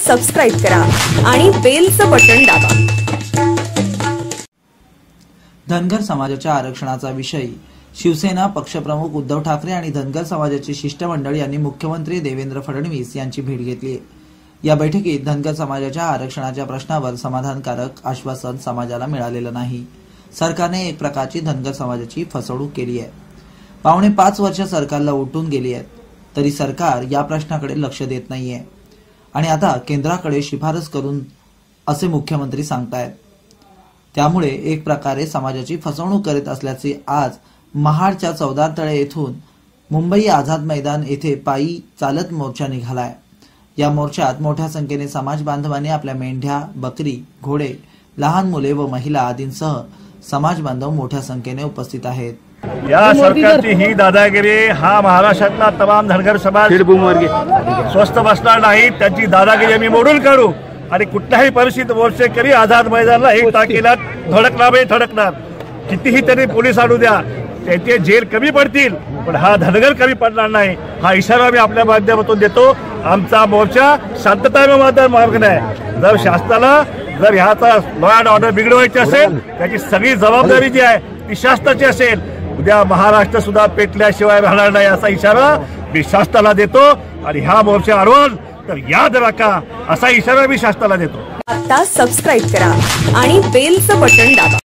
Subscribe करा आणि बेलचं button दाबा। धनगर समाजाच्या आरक्षणाचा विषय शिवसेना पक्षप्रमुख उद्धव ठाकरे आणि धनगर समाजाचे शिष्टमंडळ यांनी मुख्यमंत्री देवेंद्र फडणवीस यांची भेट घेतली। या बैठकीत धनगर समाजाच्या आरक्षणाच्या प्रश्नावर समाधानकारक आश्वासन समाजाला मिळालेलं नाही। सरकारने एक प्रकारची धनगर समाजाची फसवणूक केली आहे। पावणे 5 वर्ष सरकारला उठून गेली आहेत, तरी सरकार या प्रश्नाकडे लक्ष देत नाहीये आणि आता केंद्राकडे शिफारस करून असे मुख्यमंत्री सांगतायत। त्यामुळे एक प्रकारे समाजाची फसवणूक करीत असल्याचे आज महाडच्या चौदारतळे येथून मुंबई आझाद मैदान येथे पायी चालत मोर्चा निघालाय। या मोर्चात मोठ्या संख्येने समाज बांधवांनी आपल्या मेंढ्या, बकरी, घोडे, लहान मुले व महिला आदींसह समाज बांधव मोठ्या संख्येने उपस्थित आहेत। या सरकारची ही दादागिरी हा महाराष्ट्रातला तमाम धनगर समाज स्वस्थ बसणार नाही। त्याची दादागिरी आम्ही मोडून काढू आणि कुठल्याही परिस्थितीत मोर्चेकरी आझाद मैदानाला एक तारखेला धडकणार। कितीही त्यांनी पोलीस आणू द्या, त्याचे जेल कमी पडतील, पण हा धनगर कमी पडणार नाही, हा इशारा मी आपल्या माध्यमातून देतो। आमचा मोर्चा शांततामय मार्ग आहे। जर शासनाला जर ह्याचा लॉ अँड ऑर्डर बिघडवायची असेल, त्याची सगळी जबाबदारी जी आहे ती शासनाची असेल। उद्या महाराष्ट्र सुद्धा पेटल्याशिवाय राहणार नाही असा इशारा मी शासनाला देतो आणि ह्या मोर्चा अडवल तर याद राखा असा इशारा मी शासनाला देतो। आता सबस्क्राइब करा आणि बेलचं बटन दाबा।